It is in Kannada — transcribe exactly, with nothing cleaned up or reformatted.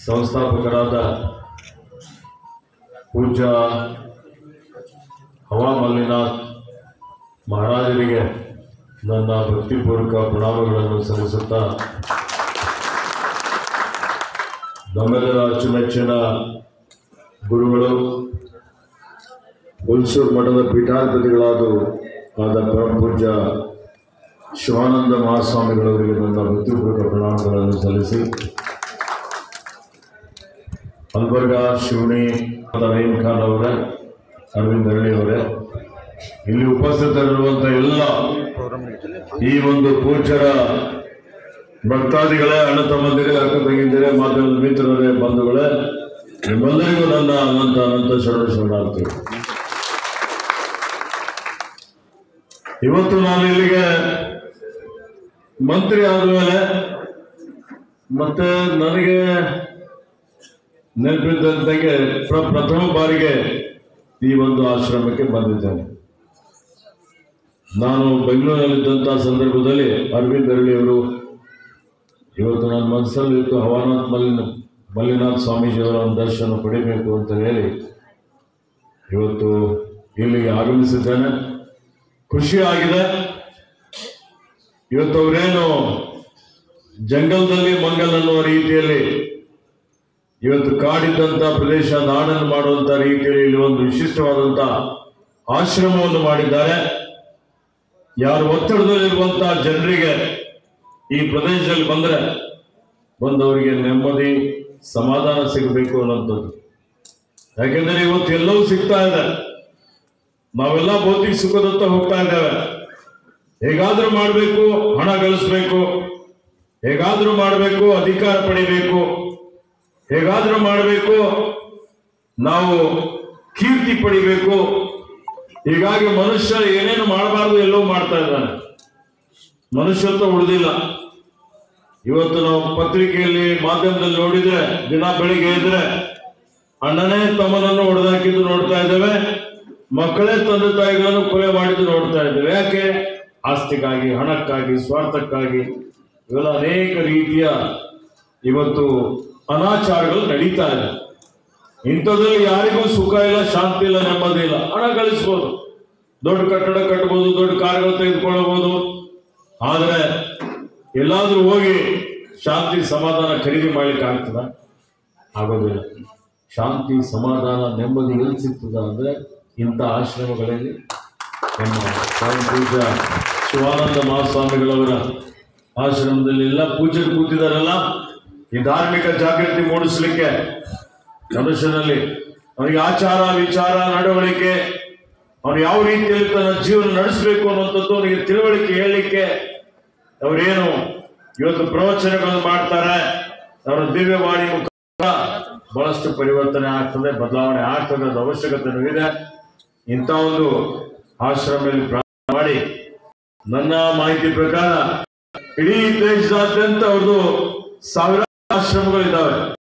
ಸಂಸ್ಥಾಪಕರಾದ ಪೂಜ್ಯ ಹವಾ ಮಲ್ಲಿನಾಥ್ ಮಹಾರಾಜರಿಗೆ ನನ್ನ ಭಕ್ತಿಪೂರ್ವಕ ಪ್ರಣಾಮಗಳನ್ನು ಸಲ್ಲಿಸುತ್ತಾ ನಮ್ಮೆಲ್ಲರ ಅಚ್ಚುಮೆಚ್ಚಿನ ಗುರುಗಳು ಹುಲ್ಸೂರು ಮಠದ ಪೀಠಾಧಿಪತಿಗಳಾದ ಆದ ಪರಮ ಪೂಜ್ಯ ಶಿವಾನಂದ ಮಹಾಸ್ವಾಮಿಗಳವರಿಗೆ ನನ್ನ ಭಕ್ತಿಪೂರ್ವಕ ಪ್ರಣಾಮಗಳನ್ನು ಸಲ್ಲಿಸಿ ಅಲ್ಬರ್ಗ ಶಿವಣಿ ರಹೀಂ ಖಾನ್ ಅವರೇ, ಅರವಿಂದ್ ಅರಳಿ ಅವರೇ, ಇಲ್ಲಿ ಉಪಸ್ಥಿತರಿರುವಂಥ ಎಲ್ಲ ಈ ಒಂದು ಪೂಜ್ಯರ ಭಕ್ತಾದಿಗಳೇ, ಅಣ್ಣ ತಮ್ಮಂದಿರೇ, ಅಕ್ಕ ತಂಗಿಂದಿರೇ, ಮಾಧ್ಯಮದ ಮಿತ್ರರೇ, ಬಂಧುಗಳೇ, ನಿಮ್ಮೆಲ್ಲರಿಗೂ ನನ್ನ ಅನಂತ ಅನಂತ ಶರಣ ಶರಣಾರ್ಥಿ. ಇವತ್ತು ನಾನು ಇಲ್ಲಿಗೆ ಮಂತ್ರಿ ಆದ ಮೇಲೆ ಮತ್ತೆ ನನಗೆ ನೆನಪಿದ್ದಂತೆಗೆ ಪ್ರಥಮ ಬಾರಿಗೆ ಈ ಒಂದು ಆಶ್ರಮಕ್ಕೆ ಬಂದಿದ್ದೇನೆ. ನಾನು ಬೆಂಗಳೂರಿನಲ್ಲಿದ್ದಂಥ ಸಂದರ್ಭದಲ್ಲಿ ಅರವಿಂದ್ ಅರಳಿಯವರು ಇವತ್ತು ನನ್ನ ಮನಸ್ಸಲ್ಲಿತ್ತು ಹವಾನಾಥ್ ಮಲ್ಲಿನ ಮಲ್ಲಿನಾಥ್ ಸ್ವಾಮೀಜಿಯವರ ಒಂದು ದರ್ಶನ ಪಡಿಬೇಕು ಅಂತ ಹೇಳಿ ಇವತ್ತು ಇಲ್ಲಿಗೆ ಆಗಮಿಸಿದ್ದೇನೆ. ಖುಷಿ ಆಗಿದೆ. ಇವತ್ತು ಅವರೇನು ಜಂಗಲ್ದಲ್ಲಿ ಮಂಗಲ್ ಅನ್ನುವ ರೀತಿಯಲ್ಲಿ ಇವತ್ತು ಕಾಡಿದ್ದಂಥ ಪ್ರದೇಶ ನಾಡನ್ನು ಮಾಡುವಂಥ ರೀತಿಯಲ್ಲಿ ಇಲ್ಲಿ ಒಂದು ವಿಶಿಷ್ಟವಾದಂಥ ಆಶ್ರಮವನ್ನು ಮಾಡಿದ್ದಾರೆ. ಯಾರು ಒತ್ತಡದಲ್ಲಿರುವಂತಹ ಜನರಿಗೆ ಈ ಪ್ರದೇಶದಲ್ಲಿ ಬಂದರೆ ಬಂದವರಿಗೆ ನೆಮ್ಮದಿ ಸಮಾಧಾನ ಸಿಗಬೇಕು ಅನ್ನೋಂಥದ್ದು. ಯಾಕೆಂದರೆ ಇವತ್ತು ಎಲ್ಲವೂ ಸಿಗ್ತಾ ಇದೆ, ನಾವೆಲ್ಲ ಭೌತಿಕ ಸುಖದತ್ತ ಹೋಗ್ತಾ ಇದ್ದೇವೆ. ಹೇಗಾದ್ರೂ ಮಾಡಬೇಕು, ಹಣ ಗಳಿಸ್ಬೇಕು, ಹೇಗಾದ್ರೂ ಮಾಡಬೇಕು, ಅಧಿಕಾರ ಪಡಿಬೇಕು, ಹೇಗಾದ್ರೂ ಮಾಡಬೇಕು, ನಾವು ಕೀರ್ತಿ ಪಡಿಬೇಕು. ಹೀಗಾಗಿ ಮನುಷ್ಯ ಏನೇನು ಮಾಡಬಾರ್ದು ಎಲ್ಲವೂ ಮಾಡ್ತಾ ಇದ್ದಾನೆ. ಮನುಷ್ಯತ್ವ ಉಳಿದಿಲ್ಲ. ಇವತ್ತು ನಾವು ಪತ್ರಿಕೆಯಲ್ಲಿ ಮಾಧ್ಯಮದಲ್ಲಿ ನೋಡಿದ್ರೆ ದಿನ ಬೆಳಿಗ್ಗೆ ಇದ್ರೆ ಅಣ್ಣನೇ ತಮ್ಮನನ್ನು ಹೊಡೆದಾಕಿದ್ದು ನೋಡ್ತಾ ಇದ್ದೇವೆ, ಮಕ್ಕಳೇ ತಂದೆ ತಾಯಿಗಳನ್ನು ಕೊಲೆ ಮಾಡಿದ್ದು ನೋಡ್ತಾ ಇದ್ದೇವೆ. ಯಾಕೆ? ಆಸ್ತಿಗಾಗಿ, ಹಣಕ್ಕಾಗಿ, ಸ್ವಾರ್ಥಕ್ಕಾಗಿ ಇವೆಲ್ಲ ಅನೇಕ ರೀತಿಯ ಇವತ್ತು ಅನಾಚಾರಗಳು ನಡೀತಾ ಇದೆ. ಇಂಥದ್ರಲ್ಲಿ ಯಾರಿಗೂ ಸುಖ ಇಲ್ಲ, ಶಾಂತಿ ಇಲ್ಲ, ನೆಮ್ಮದಿ ಇಲ್ಲ. ಹಣ ಗಳಿಸ್ಬೋದು, ದೊಡ್ಡ ಕಟ್ಟಡ ಕಟ್ಬೋದು, ದೊಡ್ಡ ಕಾರ್ಗಳು ತೆಗೆದುಕೊಳ್ಳಬಹುದು, ಆದರೆ ಎಲ್ಲಾದ್ರೂ ಹೋಗಿ ಶಾಂತಿ ಸಮಾಧಾನ ಖರೀದಿ ಮಾಡ್ಲಿಕ್ಕೆ ಆಗ್ತದ? ಆಗೋದಿಲ್ಲ. ಶಾಂತಿ ಸಮಾಧಾನ ನೆಮ್ಮದಿ ಎಲ್ಲಿ ಸಿಗ್ತದ ಅಂದ್ರೆ ಇಂಥ ಆಶ್ರಮಗಳಲ್ಲಿ ನಮ್ಮ ಪರಮ ಪೂಜ್ಯ ಶಿವಾನಂದ ಮಹಾಸ್ವಾಮಿಗಳವರ ಆಶ್ರಮದಲ್ಲಿ ಎಲ್ಲ ಪೂಜ್ಯರು ಕೂತಿದಾರಲ್ಲ, ಈ ಧಾರ್ಮಿಕ ಜಾಗೃತಿ ಮೂಡಿಸಲಿಕ್ಕೆ ಮನುಷ್ಯನಲ್ಲಿ ಅವನಿಗೆ ಆಚಾರ ವಿಚಾರ ನಡವಳಿಕೆ, ಅವನು ಯಾವ ರೀತಿಯಲ್ಲಿ ತನ್ನ ಜೀವನ ನಡೆಸಬೇಕು ಅನ್ನುವಂಥದ್ದು ಅವನಿಗೆ ತಿಳುವಳಿಕೆ ಹೇಳಲಿಕ್ಕೆ ಅವರೇನು ಇವತ್ತು ಪ್ರವಚನಗಳನ್ನು ಮಾಡ್ತಾರೆ. ಅವರ ದಿವ್ಯವಾಣಿ ಮುಖಾಂತರ ಬಹಳಷ್ಟು ಪರಿವರ್ತನೆ ಆಗ್ತದೆ, ಬದಲಾವಣೆ ಆಗ್ತದೆ, ಅದು ಅವಶ್ಯಕತೆಯೂ ಇದೆ. ಇಂಥ ಒಂದು ಆಶ್ರಮದಲ್ಲಿ ಪ್ರಾರಂಭ ಮಾಡಿ ನನ್ನ ಮಾಹಿತಿ ಪ್ರಕಾರ ಇಡೀ ದೇಶದಾದ್ಯಂತ ಅವ್ರದ್ದು ಸಾವಿರಾರು ಆಶ್ರಮಗಳಿದ್ದಾವೆ.